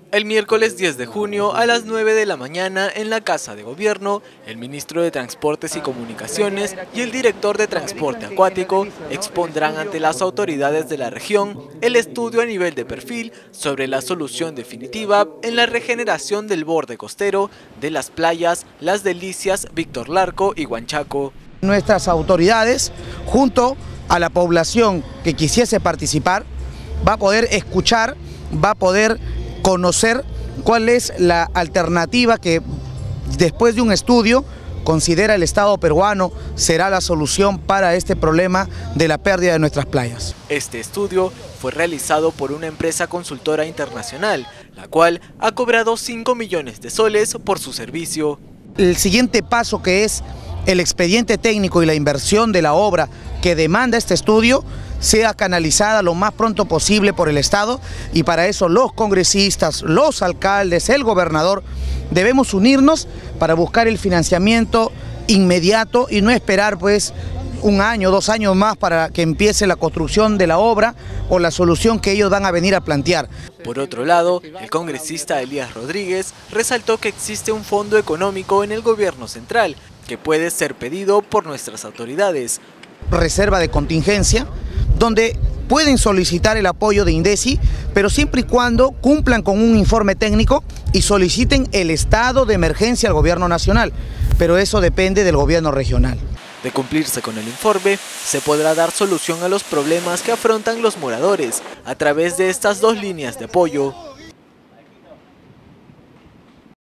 El miércoles 10 de junio a las 9 de la mañana en la Casa de Gobierno, el ministro de Transportes y Comunicaciones y el director de Transporte Acuático expondrán ante las autoridades de la región el estudio a nivel de perfil sobre la solución definitiva en la regeneración del borde costero de las playas Las Delicias, Víctor Larco y Huanchaco. Nuestras autoridades, junto a la población que quisiese participar, va a poder escuchar, va a poder conocer cuál es la alternativa que después de un estudio considera el Estado peruano será la solución para este problema de la pérdida de nuestras playas. Este estudio fue realizado por una empresa consultora internacional, la cual ha cobrado 5 millones de soles por su servicio. El siguiente paso, que es el expediente técnico y la inversión de la obra que demanda este estudio, sea canalizada lo más pronto posible por el Estado, y para eso los congresistas, los alcaldes, el gobernador debemos unirnos para buscar el financiamiento inmediato y no esperar pues un año, 2 años más para que empiece la construcción de la obra o la solución que ellos van a venir a plantear. Por otro lado, el congresista Elías Rodríguez resaltó que existe un fondo económico en el gobierno central que puede ser pedido por nuestras autoridades. Reserva de contingencia, donde pueden solicitar el apoyo de INDECI, pero siempre y cuando cumplan con un informe técnico y soliciten el estado de emergencia al gobierno nacional, pero eso depende del gobierno regional. De cumplirse con el informe, se podrá dar solución a los problemas que afrontan los moradores a través de estas 2 líneas de apoyo.